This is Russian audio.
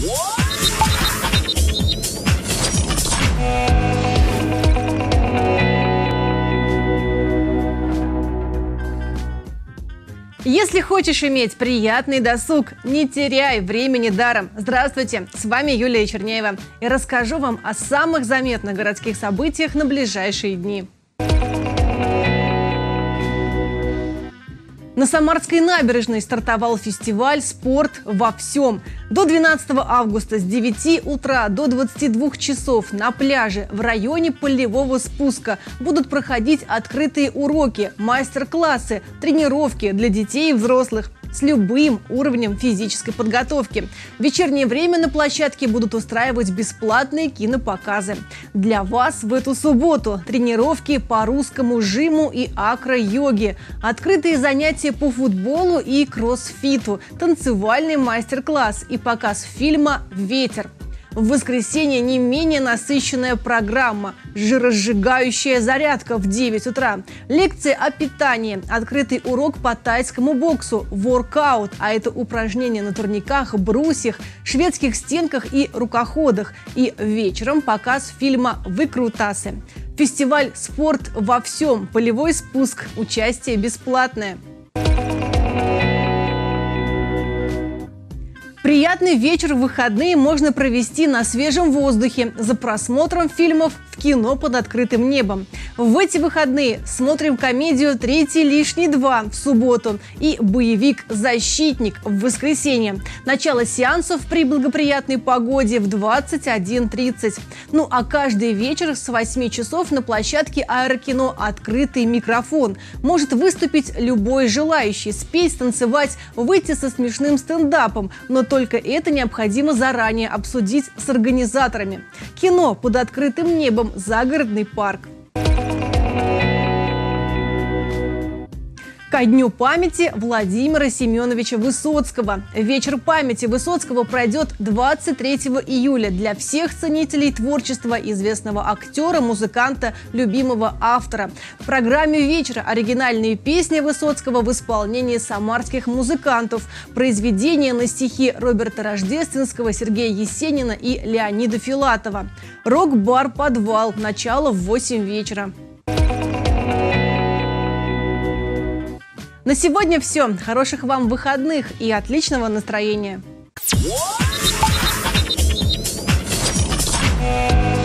Если хочешь иметь приятный досуг, не теряй времени даром. Здравствуйте, с вами Юлия Черняева. И расскажу вам о самых заметных городских событиях на ближайшие дни. На Самарской набережной стартовал фестиваль «Спорт во всем». До 12 августа с 9 утра до 22 часов на пляже в районе полевого спуска будут проходить открытые уроки, мастер-классы, тренировки для детей и взрослых с любым уровнем физической подготовки. В вечернее время на площадке будут устраивать бесплатные кинопоказы. Для вас в эту субботу тренировки по русскому жиму и акро-йоге, открытые занятия по футболу и кроссфиту, танцевальный мастер-класс и показ фильма «Ветер». В воскресенье не менее насыщенная программа. Жиросжигающая зарядка в 9 утра. Лекции о питании. Открытый урок по тайскому боксу. Воркаут. А это упражнения на турниках, брусьях, шведских стенках и рукоходах. И вечером показ фильма «Выкрутасы». Фестиваль «Спорт во всем». Полевой спуск. Участие бесплатное. Приятный вечер в выходные можно провести на свежем воздухе за просмотром фильмов в кино под открытым небом. В эти выходные смотрим комедию «Третий лишний два» в субботу и боевик «Защитник» в воскресенье. Начало сеансов при благоприятной погоде в 21:30. Ну а каждый вечер с 8 часов на площадке Аэрокино «Открытый микрофон». Может выступить любой желающий, спеть, танцевать, выйти со смешным стендапом, но только это необходимо заранее обсудить с организаторами. Кино под открытым небом, загородный парк. Ко дню памяти Владимира Семеновича Высоцкого. Вечер памяти Высоцкого пройдет 23 июля для всех ценителей творчества известного актера, музыканта, любимого автора. В программе вечера оригинальные песни Высоцкого в исполнении самарских музыкантов, произведения на стихи Роберта Рождественского, Сергея Есенина и Леонида Филатова. Рок-бар «Подвал». Начало в 8 вечера. На сегодня все. Хороших вам выходных и отличного настроения.